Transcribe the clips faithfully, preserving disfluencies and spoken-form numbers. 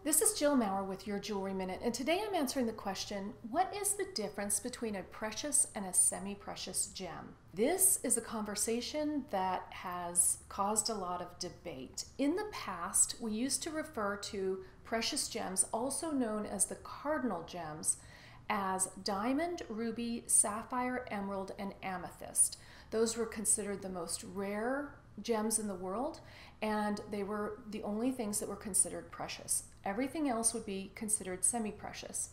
This is Jill Maurer with Your Jewelry Minute, and today I'm answering the question, what is the difference between a precious and a semi-precious gem? This is a conversation that has caused a lot of debate. In the past, we used to refer to precious gems, also known as the cardinal gems, as diamond, ruby, sapphire, emerald, and amethyst. Those were considered the most rare gems in the world, and they were the only things that were considered precious. Everything else would be considered semi-precious.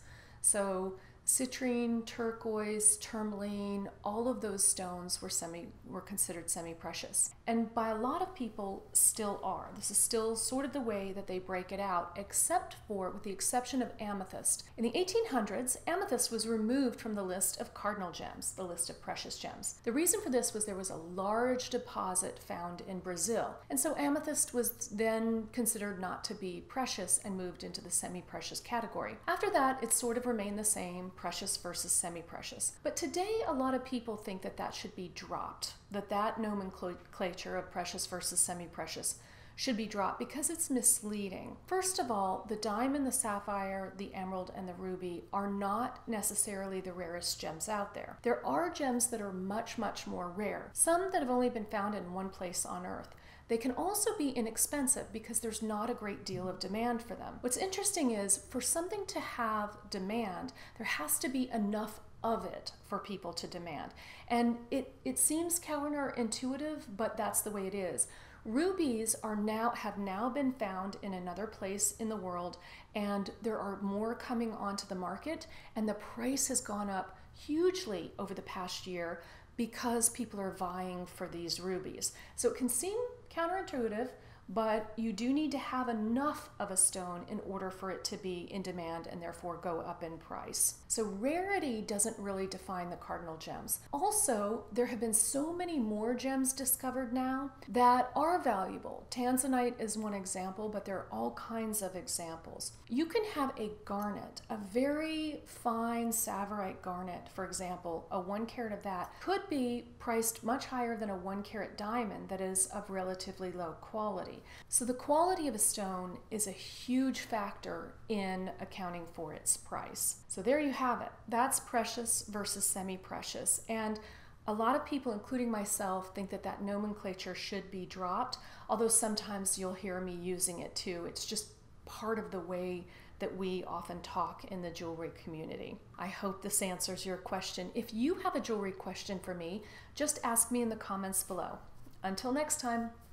So citrine, turquoise, tourmaline, all of those stones were semi were considered semi-precious. And by a lot of people still are. This is still sort of the way that they break it out, except for, with the exception of amethyst. In the eighteen hundreds, amethyst was removed from the list of cardinal gems, the list of precious gems. The reason for this was there was a large deposit found in Brazil. And so amethyst was then considered not to be precious and moved into the semi-precious category. After that, it sort of remained the same, precious versus semi-precious. But today, a lot of people think that that should be dropped, that that nomenclature of precious versus semi-precious should be dropped because it's misleading. First of all, the diamond, the sapphire, the emerald, and the ruby are not necessarily the rarest gems out there. There are gems that are much, much more rare, some that have only been found in one place on Earth. They can also be inexpensive because there's not a great deal of demand for them. What's interesting is for something to have demand, there has to be enough of it for people to demand. And it, it seems counterintuitive, but that's the way it is. Rubies are now have now been found in another place in the world, and there are more coming onto the market, and the price has gone up hugely over the past year because people are vying for these rubies. So it can seem counterintuitive, but you do need to have enough of a stone in order for it to be in demand and therefore go up in price. So rarity doesn't really define the cardinal gems. Also, there have been so many more gems discovered now that are valuable. Tanzanite is one example, but there are all kinds of examples. You can have a garnet, a very fine Tsavorite garnet, for example, a one carat of that could be priced much higher than a one carat diamond that is of relatively low quality. So the quality of a stone is a huge factor in accounting for its price. So there you have it. That's precious versus semi-precious. And a lot of people, including myself, think that that nomenclature should be dropped, although sometimes you'll hear me using it too. It's just part of the way that we often talk in the jewelry community. I hope this answers your question. If you have a jewelry question for me, just ask me in the comments below. Until next time.